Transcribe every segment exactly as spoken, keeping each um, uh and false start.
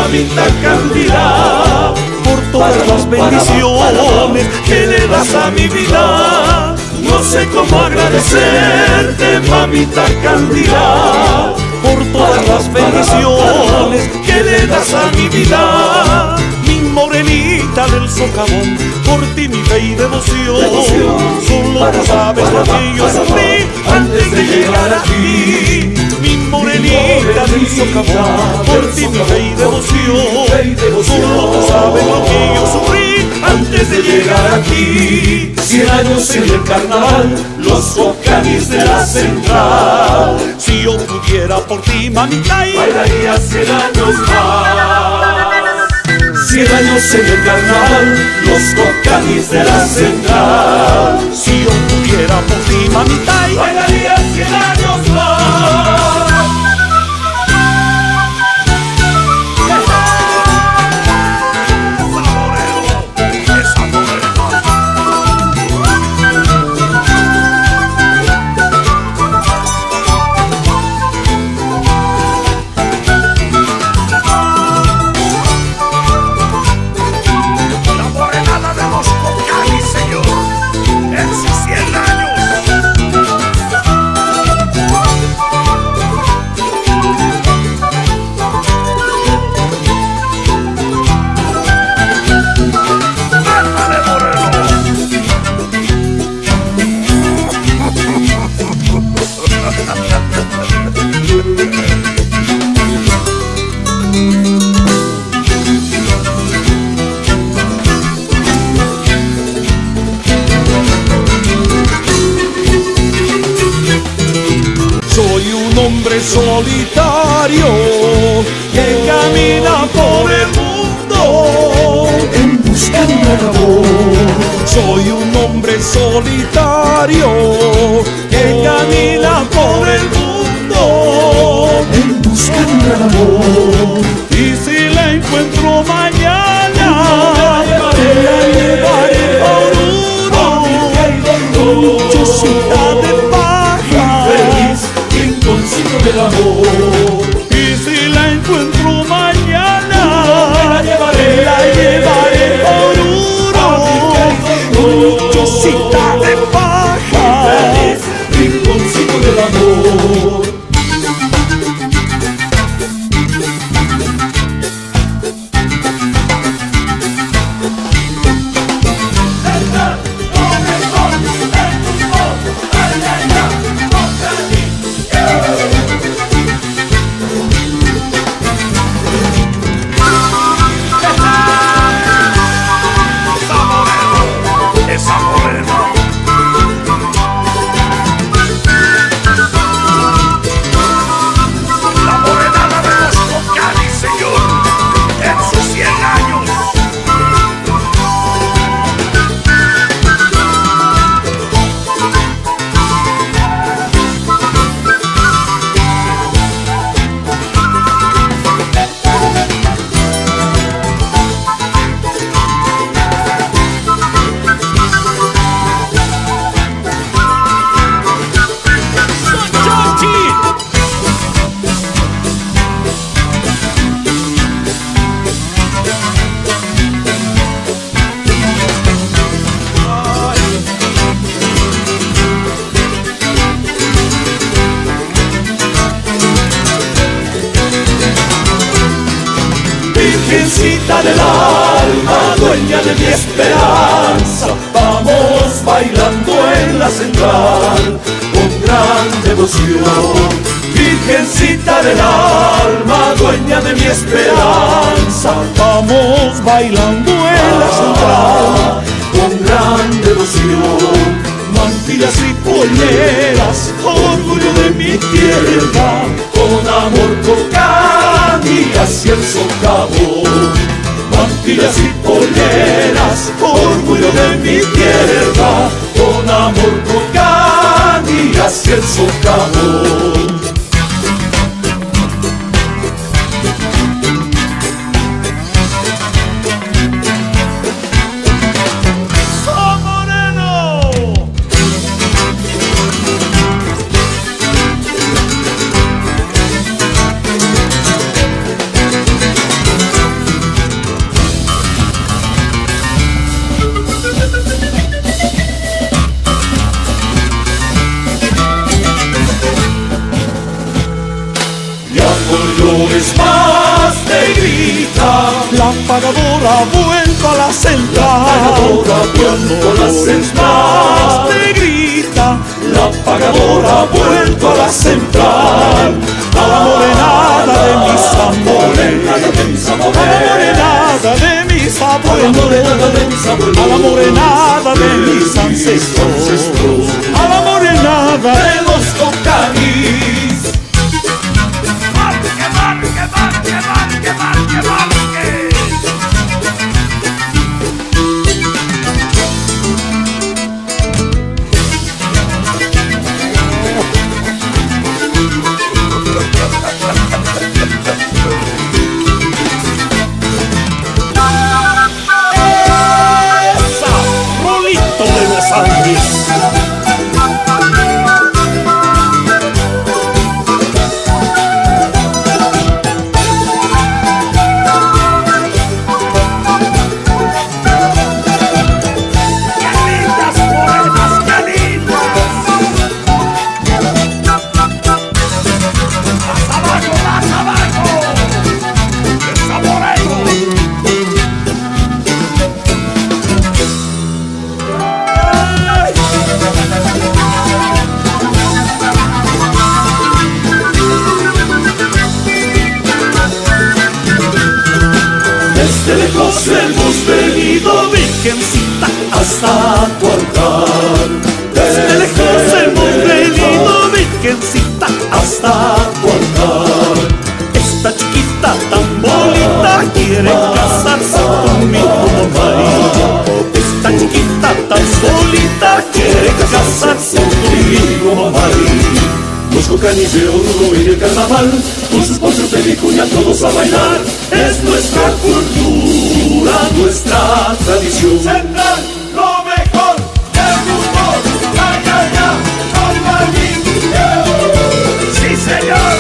mamita Candila, por todas las bendiciones que le das a mi vida. No sé cómo agradecerte, mamita Candila, por todas las bendiciones que le das a mi vida. Mi morenita del socavón, por ti mi fe y devoción, devoción. Solo tú sabes lo que yo sufrí antes de llegar aquí. Mi morenita del socavón, por ti mi fe y devoción, solo tú sabes lo que yo sufrí antes de llegar aquí. Cien años en el carnaval, los cocanis de la central. Si yo pudiera por ti, mamita, bailaría cien años más. Cien años en el carnaval, los cocanis de la central. Si yo pudiera por ti, mamita, bailaría cien años más. Soy un hombre solitario que camina por el mundo en busca de un amor. Soy un hombre solitario que camina por el mundo en busca de un amor. Y si la encuentro mañana, la llevaré por uno, chocita de paja, consigo del amor. Y si la encuentro mañana, la llevaré, la llevaré por uno, chocita de paja, feliz, rinconcito del amor. Virgencita del alma, dueña de mi esperanza, vamos bailando en la central con gran devoción. Virgencita del alma, dueña de mi esperanza, vamos bailando en la central con gran devoción. Mantillas y polleras, orgullo de mi tierra, con amor Cocani hacia el socavón. Mantillas y polleras, orgullo de mi tierra, con amor Cocani hacia el socavón. La pagadora ha vuelto a la central. La pagadora ha vuelto a la central. Te grita. La pagadora ha vuelto a la central. A la morenada de mis amores, A la morenada de mis amores, a la morenada de mis ancestros, a la morenada de los Cocanis. ¡Marque, marque, marque, marque, marque, marque! esa, Rolito de los Andes. Desde lejos hemos venido, Virgencita, hasta tu altar. desde lejos hemos venido, Virgencita, hasta tu altar. esta chiquita tan bonita quiere casarse conmigo, mamá. Esta chiquita tan solita quiere casarse conmigo, mamá. Los Cocanis de Oruro en el carnaval, con sus potros de vicuña todos a bailar. Es nuestra cultura, nuestra tradición. Central, lo mejor del mundo. ¡Ya, ya, ya! ¡Con ¡sí, señor!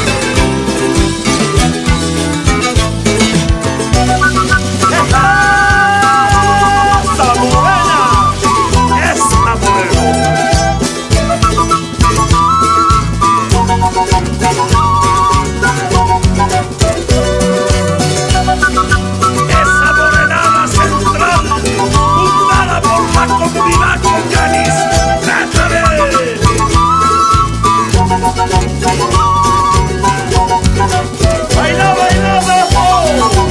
¡Esa morena! ¡Esa morena! Esa morenada central, fundada por la comunidad Cocanis. ¡Trátale! ¡Baila, baila, bajo!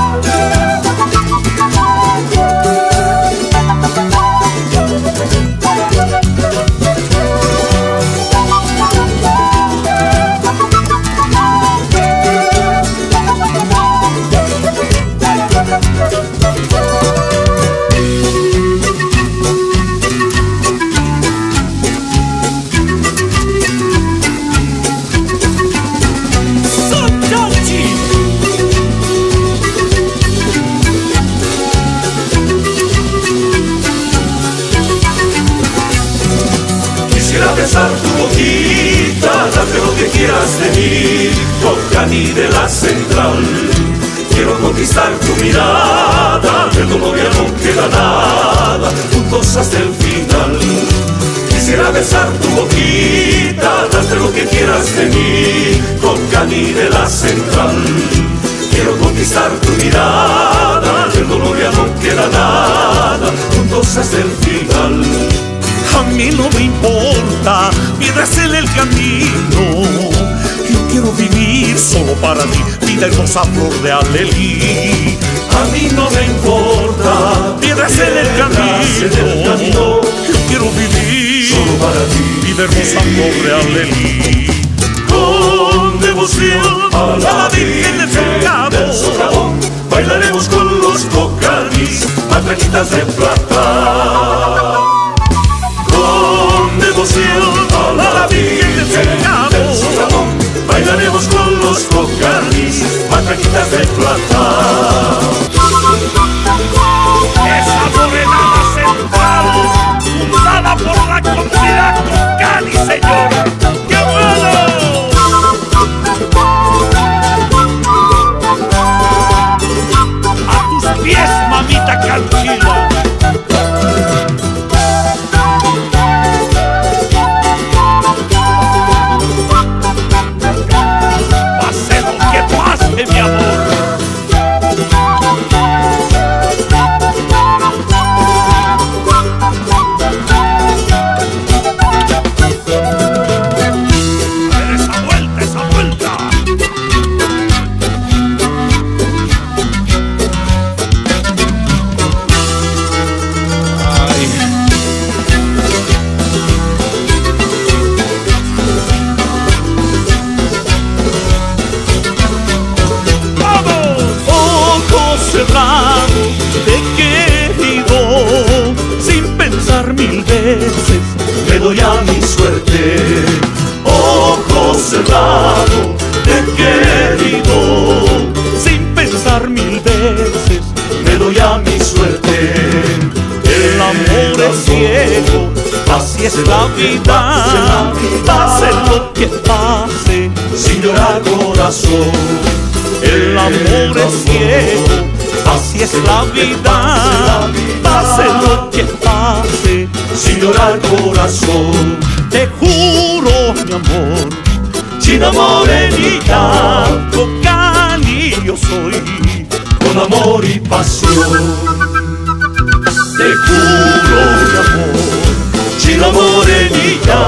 Quisiera besar tu boquita, darte lo que quieras de mí, Cocani de la central. Quiero conquistar tu mirada, de tu novia no queda nada, juntos hasta el final. Quisiera besar tu boquita, darte lo que quieras de mí, Cocani de la central. Quiero conquistar tu mirada, de tu novia no queda nada, juntos hasta el final. A mí no me importa, piedras en el camino. Yo quiero vivir solo para ti, vida hermosa flor de alelí. A mí no me importa, Piedras en el camino. Yo quiero vivir solo para ti, vida hermosa flor de alelí. con devoción A la Virgen del del Socavón, Socavón, bailaremos con los Cocanis, matraquitas de plata. Con devoción a la Virgen del Socavón, bailaremos con los Cocanis, matraquitas de plata. Esa morenada central, fundada por la comunidad Cocani, señor. ¡Qué bueno! A tus pies, mamita canchila. doy a mi suerte. Ojos cerrados, te he querido, sin pensar mil veces, me doy a mi suerte. El amor es ciego, así es la vida, pase lo que pase, sin llorar corazón. El amor es ciego, así es la vida, pase lo que pase, sin llorar corazón. te juro mi amor, China morenita, Cocali yo soy, con amor y pasión. Te juro mi amor, China morenita,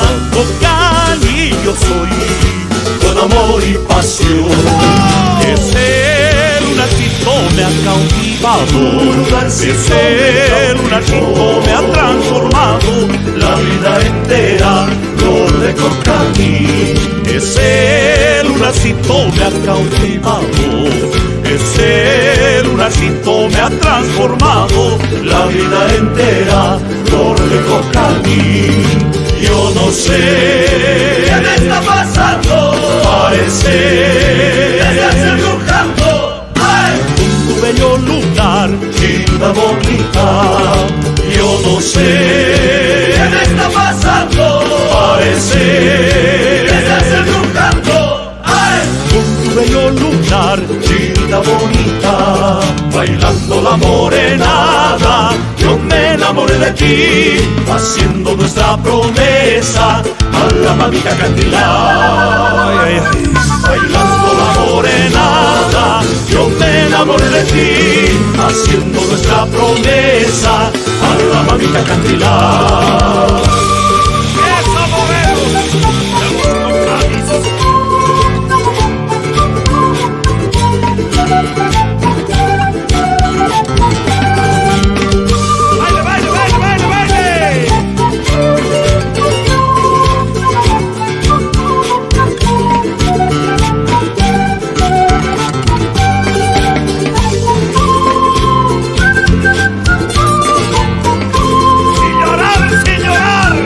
Cocali yo soy, con amor y pasión. ese lunarcito me ha cautivado, ese lunarcito me ha transformado, La vida entera, flor de Cocali. ese lunarcito me ha cautivado, ese lunarcito me ha transformado, La vida entera, flor de Cocali. Yo no sé ¿Qué me está pasando? parece ¿Qué se hace embrujando? ¡Ay! con tu bello lunar, China bonita. Yo no sé ¿Qué me está pasando? parece ¿Qué se hace embrujando? ¡Ay! con tu bello lunar, China bonita, bailando la morenada. Yo me enamoré de ti, haciendo nuestra promesa a la mamita Candila. ay, ay, ay. Bailando la morenada, yo me enamoré de ti, haciendo nuestra promesa a la mamita Candila. ¡Eso, ¡baile, baile, baile, baile, baile! ¡Sin llorar, sin llorar!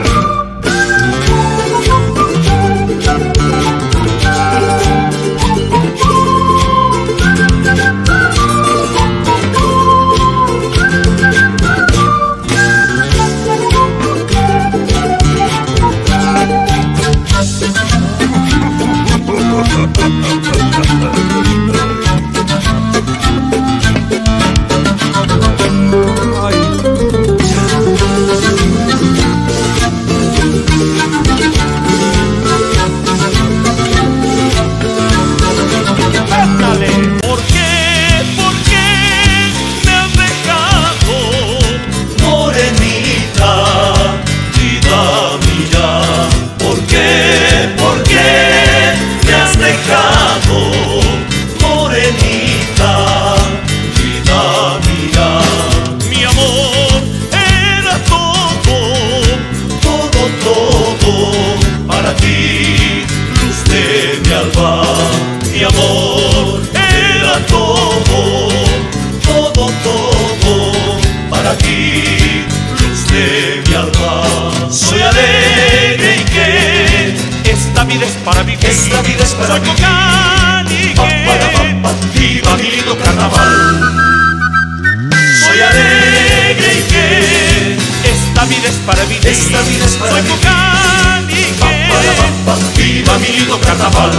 Ándale. ¿Por qué, por qué me has dejado? Morenita, vida mía, ¿por qué, por qué me has dejado? Morenita, vida mía, Mi amor era todo, todo, todo para ti, luz de mi alba. Mi amor era todo, todo, todo para ti, luz de mi alma. Soy alegre y que esta vida es para vivir. esta vida es para Soy vivir. Cocali, Pa, para, pa, pa, viva mi lindo carnaval. Soy alegre y que esta vida es para vivir. esta vida es para Soy vivir. Cocali, Pa, para, pa, pa, viva mi lindo carnaval.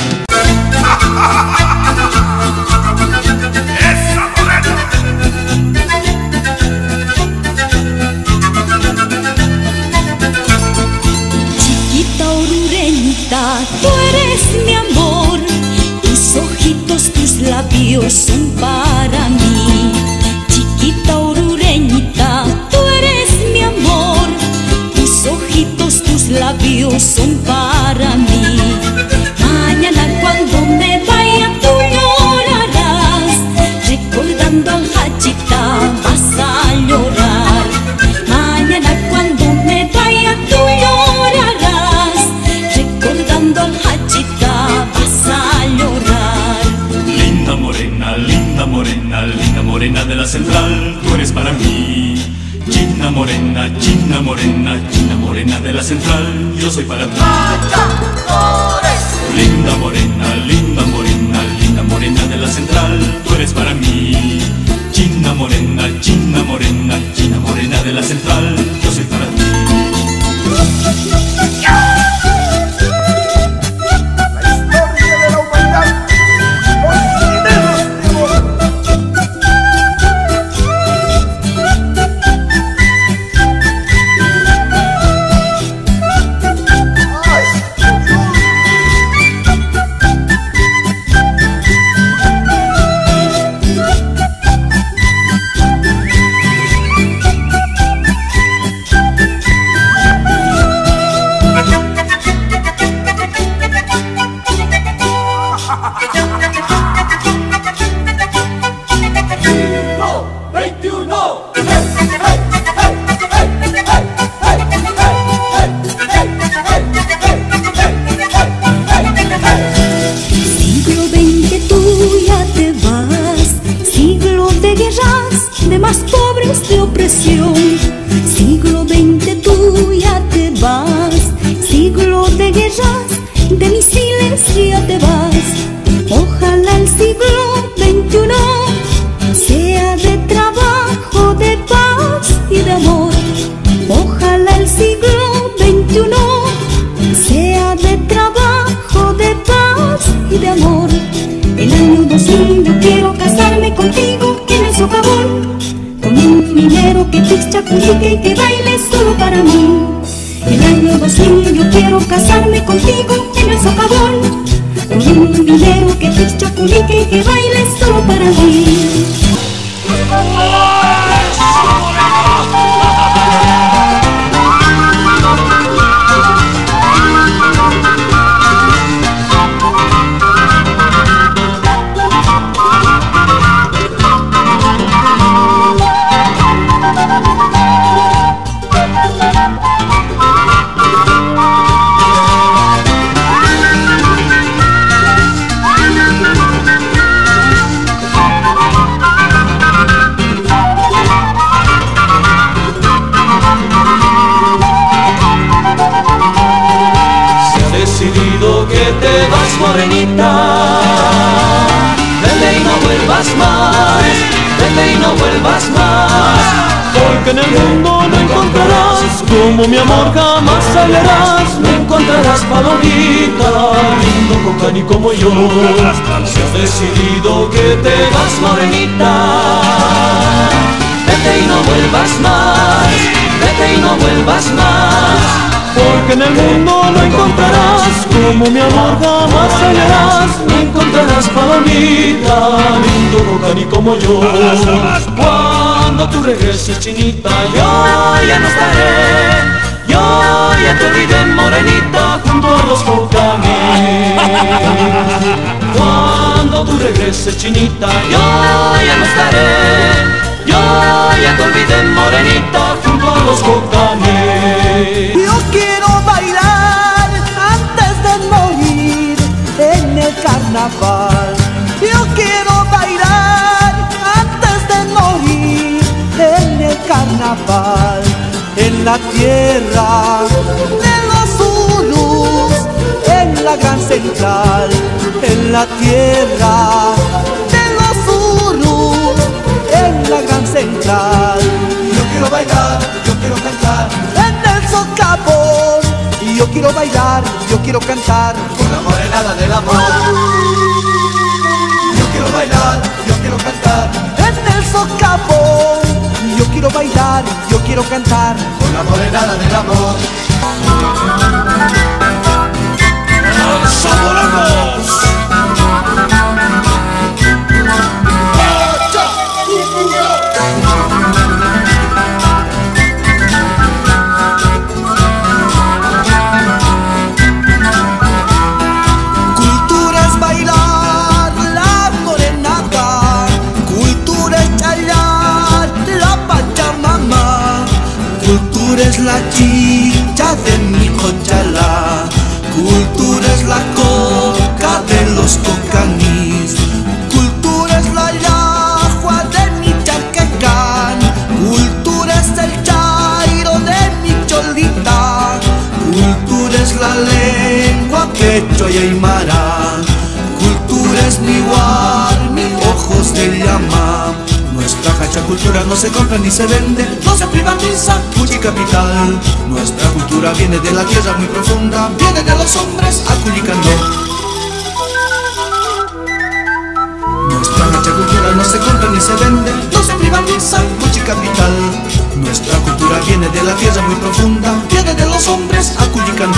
Chiquita orureñita, tú eres mi amor, tus ojitos, tus labios son para mí. Chiquita orureñita, tú eres mi amor, tus ojitos, tus labios son para mí. Mañana cuando me vaya tú llorarás, recordando al Hachita vas a llorar. Mañana cuando me vaya tú llorarás, recordando al Hachita vas a llorar. Linda morena, linda morena, linda morena de la central, tú eres para mí. China morena, china morena, china morena de la central, yo soy para ti. Linda morena, linda morena, linda morena de la central, tú eres para mí. China morena, china morena, china morena de la central, yo soy para ti. Siglo veinte tú ya te vas, siglo de guerras, de misiles ya te vas. Ojalá el siglo veintiuno sea de trabajo, de paz y de amor. Ojalá el siglo veintiuno sea de trabajo, de paz y de amor. El año dos mil yo quiero casarme contigo en el socavón, con un minero que pischa culique y que baile solo para mí. El año dos mil yo quiero casarme contigo en el socavón, con un minero que pischa culique y que baile solo para mí. Morenita, vete y no vuelvas más, vete y no vuelvas más, porque en el mundo no encontrarás como mi amor jamás hallarás. No encontrarás palomita, lindo coca ni como yo. Si has decidido que te vas, morenita, vete y no vuelvas más, vete y no vuelvas más, porque en el mundo no encontrarás como mi amor jamás hallarás. No encontrarás palomita, lindo coca ni como yo. Cuando tú regreses, chinita, yo ya no estaré, yo ya te olvidé, morenita, junto a los cocanes. Cuando tú regreses, chinita, yo ya no estaré, yo ya te olvidé, morenita, junto a los cocanes. Yo quiero bailar antes de morir en el carnaval. Yo quiero bailar antes de morir en el carnaval. En la tierra de los Urus, en la gran central. En la tierra de los Urus, en la gran central. Yo quiero bailar, yo quiero cantar en el socavón. Y yo quiero bailar, yo quiero cantar con la morenada del amor. Yo quiero bailar, yo quiero cantar en el socavón. Y yo quiero bailar, yo quiero cantar con la morenada del amor. ¡Somos es la chicha de mi cochala, cultura es la cosa nuestra cultura no se compra ni se vende, no se privatiza, Cuyi capital. Nuestra cultura viene de la tierra muy profunda, viene de los hombres a Culicandé. Nuestra nuestra cultura no se compra ni se vende, no se privatiza, Cuyi capital. Nuestra cultura viene de la tierra muy profunda, viene de los hombres a Culicandé.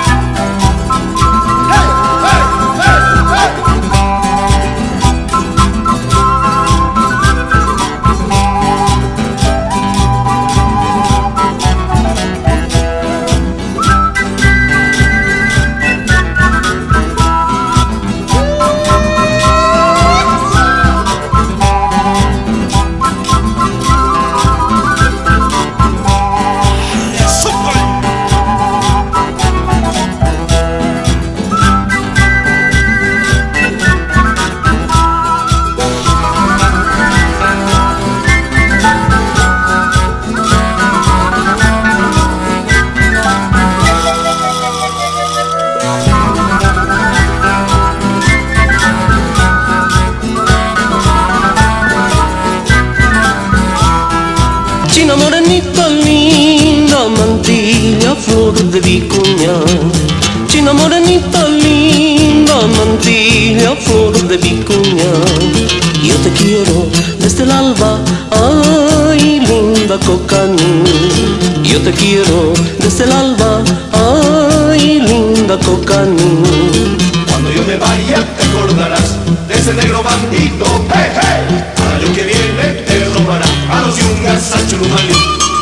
China morenita linda, mantilla, flor de vicuña. China morenita linda, mantilla, flor de vicuña. Yo te quiero desde el alba, ay, linda Cocaní. Yo te quiero desde el alba, ay, linda Cocaní. Cuando yo me vaya te acordarás de ese negro bandito, hey, hey. Al año que viene te robará a los yungas al Churumaní.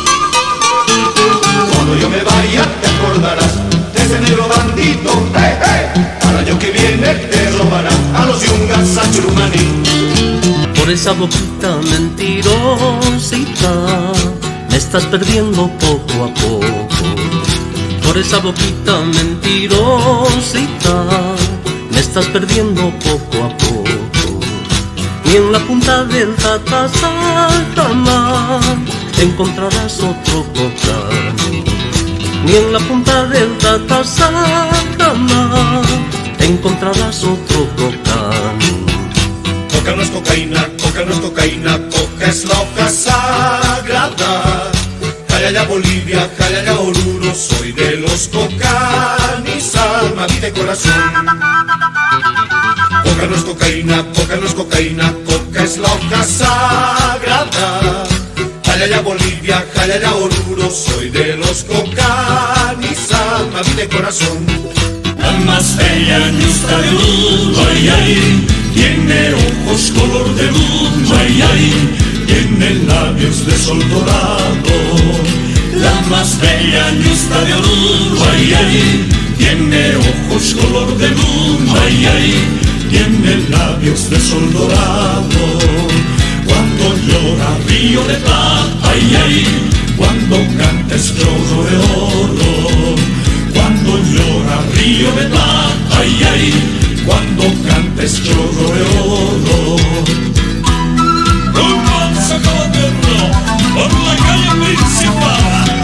Cuando yo me vaya te acordarás de ese negro bandito, hey, hey. Al año que viene te robará a los yungas al Churumaní. Por esa boquita mentirosita me estás perdiendo poco a poco. Por esa boquita mentirosita me estás perdiendo poco a poco. Y en la punta del Tatasaltama encontrarás otro Cocaní. Y en la punta del Tatasaltama encontrarás otro Cocaní. Coca no es cocaína, coca no es cocaína, coca es la hoja sagrada. Jayaya Bolivia, Jayaya Oruro, soy de los Cocanis, alma, vida y corazón. Coca no es cocaína, coca no es cocaína, coca es la hoja sagrada. Jayaya Bolivia, Jayaya Oruro, soy de los Cocanis, alma, vida y corazón. La más bella ñusta de Uruguay, tiene ojos color de luna, tiene labios de sol dorado. La más bella ñusta de Uruguay, tiene ojos color de luna, tiene labios de sol dorado. Cuando llora río de plata, ay, ay, cuando canta es chorro de oro. Cuando llora río de plata, ay, ay, cuando canta es chorro de oro. Romance Caballero, por la calle principal.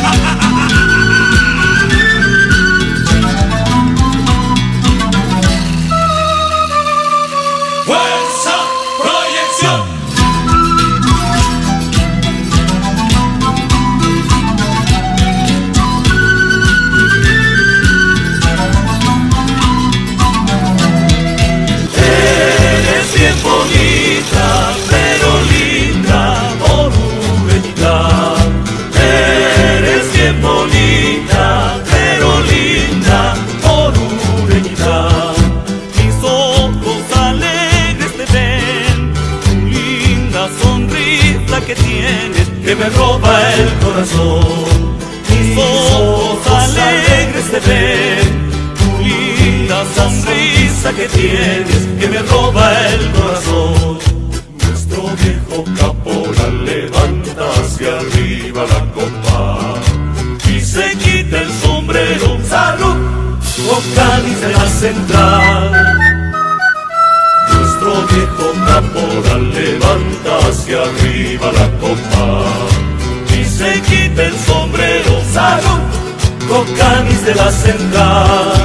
Fuerza, proyección. Eres bien bonita, pero linda, orugueñita. Eres bien bonita, pero linda, orugueñita. Mis ojos alegres te ven, tu linda sonrisa que tienes, que me roba el corazón. Mis ojos alegres te ven, tu linda sonrisa que tienes, que me roba el corazón. Nuestro viejo caporal levanta hacia arriba la copa y se quita el sombrero. ¡Salud! Cocanis de la central. Nuestro viejo caporal levanta hacia arriba la copa y se quita el sombrero. ¡Salud! Cocanis de la central.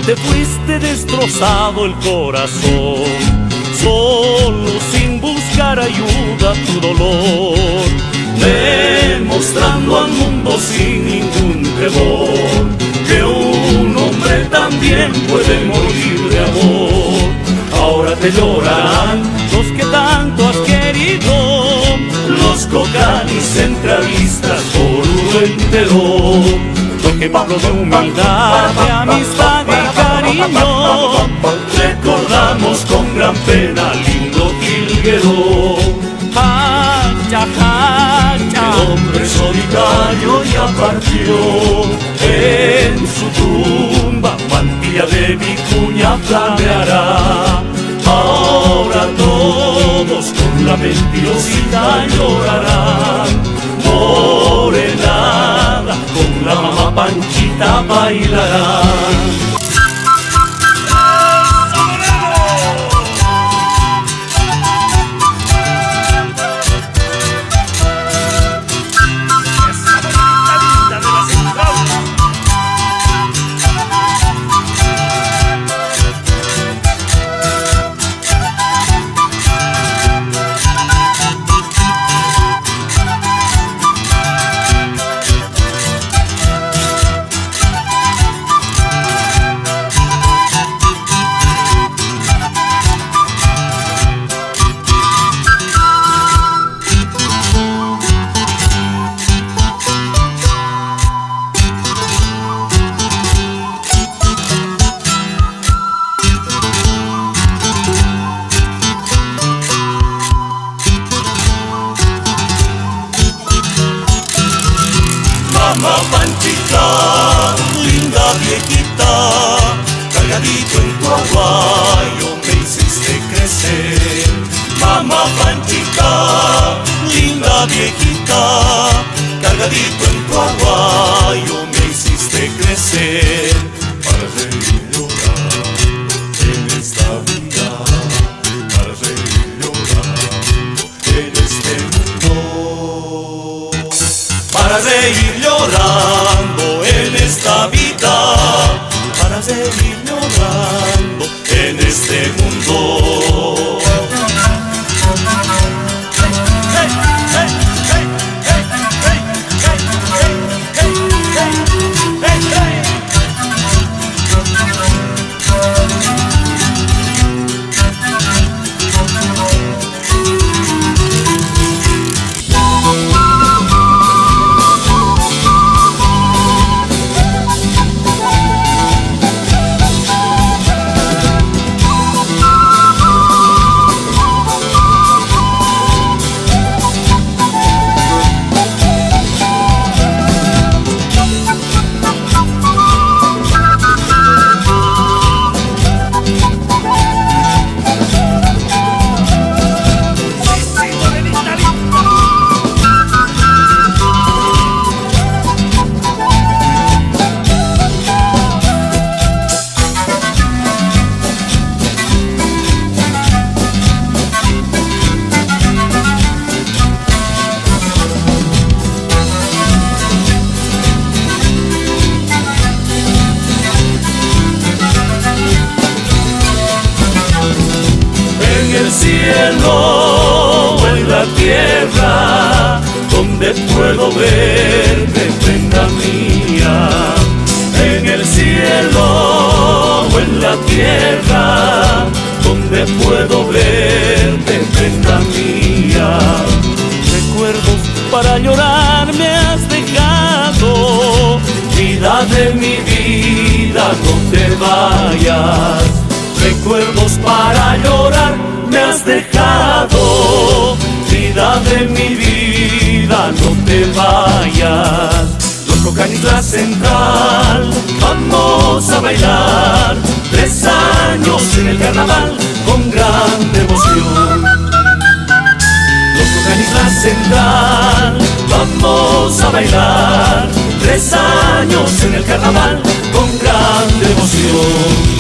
te fuiste destrozado el corazón, solo sin buscar ayuda tu dolor, demostrando al mundo sin ningún temor que un hombre también puede morir de amor. Ahora te llorarán los que tanto has querido, los cocanis centralistas por uno entero. Lo que hablo de humildad, de amistad y cariño, recordamos con gran pena al lindo jilguero. Hacha, hacha, el hombre solitario ya partió, en su tumba mantilla de vicuña flameará. Ahora todos con la mentirosita llorarán, morenada con la mamá Panchita bailarán. Mamá Panchita, linda viejita, cargadito en tu aguayo me hiciste crecer. Mamá Panchita, linda viejita, cargadito en tu aguayo me hiciste crecer. Para reír y llorar en esta vida, para reír y llorar en este mundo, para reír llorando en esta vida, para seguir llorando en este mundo. Hey, hey, hey, hey, hey, hey, hey, hey, hey, hey, hey. Cielo o en la tierra, donde puedo verte, prenda mía. En el cielo o en la tierra, donde puedo verte, prenda mía. Recuerdos para llorar me has dejado, vida de mi vida, no te vayas. Recuerdos para llorar me has dejado, vida de mi vida, no te vayas. Los Cocanis La Central, vamos a bailar, tres años en el carnaval con gran devoción. Los Cocanis La Central, vamos a bailar, tres años en el carnaval con gran devoción.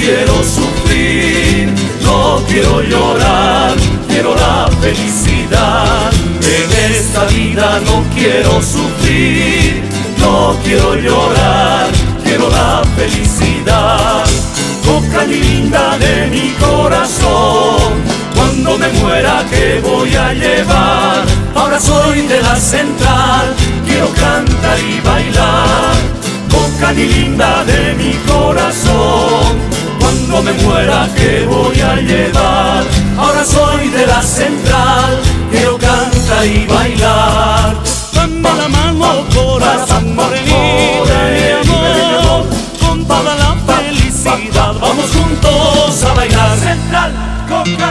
quiero sufrir, no quiero llorar, quiero la felicidad. En esta vida no quiero sufrir, no quiero llorar, quiero la felicidad. Coca linda de mi corazón, cuando me muera ¿qué voy a llevar? Ahora soy de la central, quiero cantar y bailar. Coca linda de mi corazón, cuando me muera ¿qué voy a llevar? Ahora soy de la central, quiero cantar y bailar. Dame la mano, corazón morenita de mi amor, con toda la felicidad vamos juntos a bailar. Central, Coca.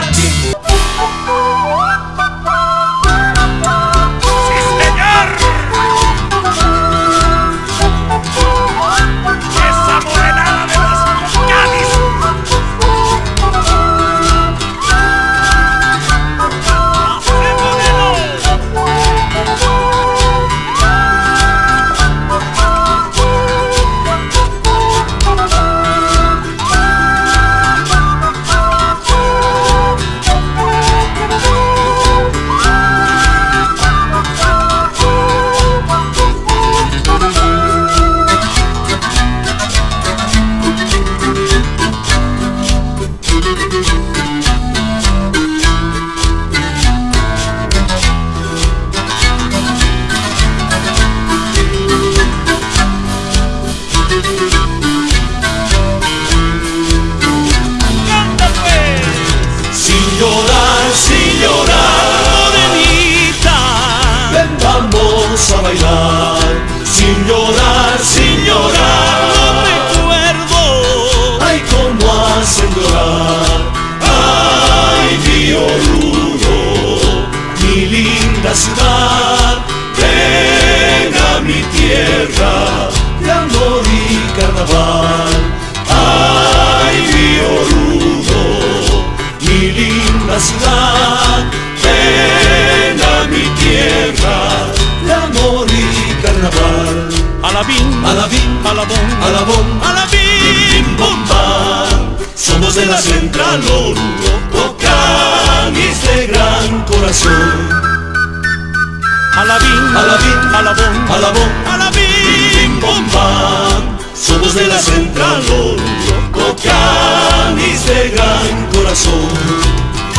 A bailar, sin llorar, sin llorar, no recuerdo, ay cómo hacen llorar, ay mi Oruro, mi linda ciudad, ven a mi tierra de amor y carnaval, ay mi Oruro, mi linda ciudad, ven a mi tierra de amor y carnaval. Alabín, alabín, alabón, alabón, alabín, bom, bam. Somos de la central Oruro, Cocanis de gran corazón. Alabín, alabín, alabón, alabón, alabín, bom, bam. Somos de la central Oruro, Cocanis de gran corazón.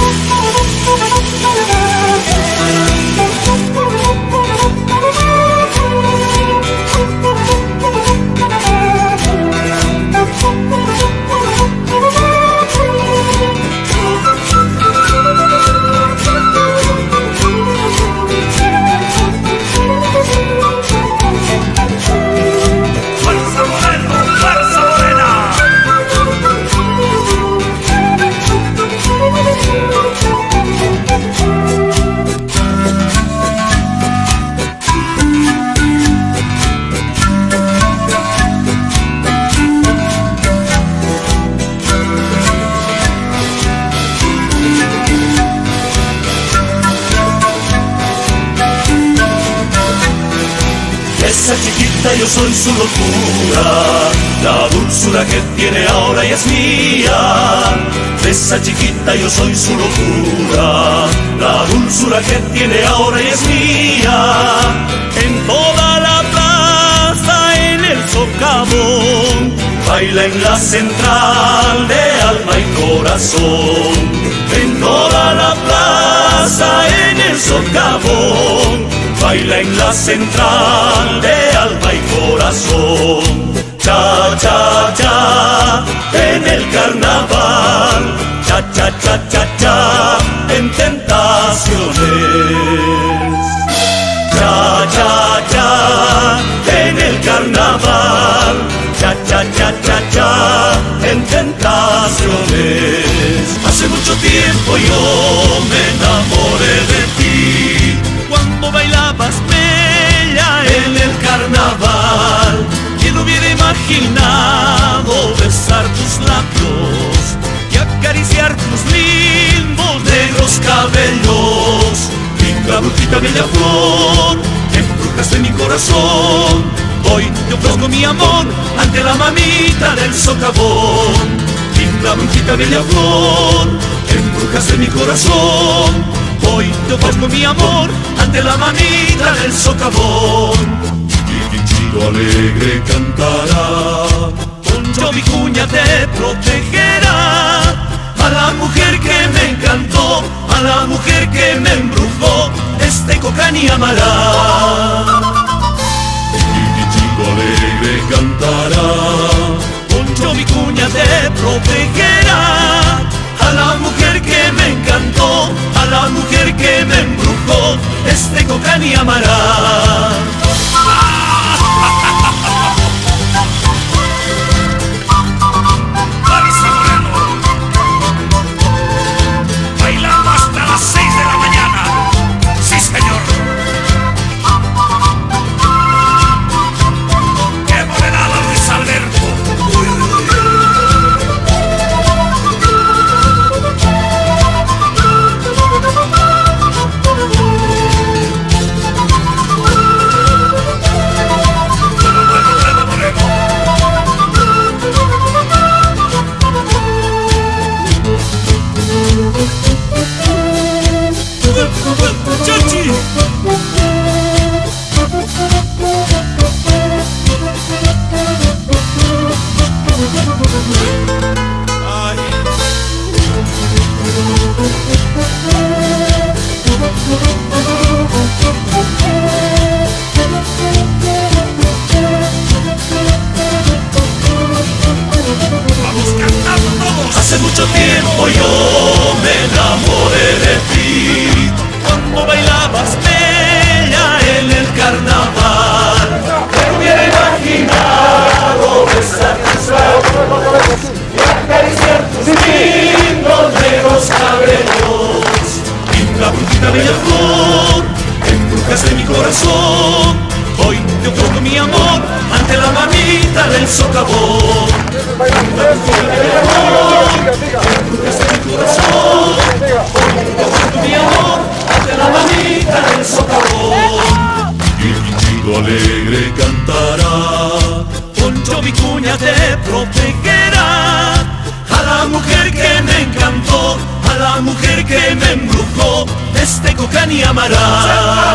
Esa chiquita yo soy su locura, la dulzura que tiene ahora y es mía. Esa chiquita yo soy su locura, la dulzura que tiene ahora y es mía. En toda la plaza, en el socavón, baila en la central de alma y corazón. En toda la plaza, en el socavón, baila en la central de alma y corazón. Cha, cha, cha, en el carnaval. Cha, cha, cha, cha, cha, en tentaciones. Cha, cha, cha, en el carnaval. Cha, cha, cha, cha, cha, en tentaciones. Hace mucho tiempo yo me enamoré de ti, cuando bailabas bella en el carnaval. ¿Quién hubiera imaginado besar tus labios y acariciar tus lindos negros cabellos? Linda brujita, bella flor, embrujaste mi corazón. Hoy te ofrezco mi amor ante la mamita del socavón. brujita bella flor, embrujaste mi corazón. Hoy te ofrezco mi amor ante la mamita del socavón. Y mi chico alegre cantará, Poncho Vicuña te protegerá. A la mujer que me encantó, a la mujer que me embrujó, este Cocani amará. y mi chico alegre cantará, Poncho Vicuña te protegerá. A la mujer que me encantó, a la mujer que me embrujó, este Cocani amará. Marisa Moreno, bailando hasta las seis de la mañana. Sí, señor. ¡Qué morenada, Luis Alberto! Uy, uy, uy. ¡Chachi! Ay. Vamos cantando todos. Hace mucho tiempo yo me enamoré de ti, cuando bailabas bella en el carnaval. Me hubiera imaginado besar tus labios y acariciar tus lindos negros cabellos. Linda brujita bella flor, embrujaste mi corazón. Hoy te ofrezco mi amor ante la mamita del socavón. Linda brujita bella flor, embrujaste mi corazón. Hoy te ofrezco mi amor ante la mamita del socavón. y mi chico alegre cantará, Poncho Vicuña te protegerá. A la mujer que me encantó, a la mujer que me embrujó, este Cocani amará.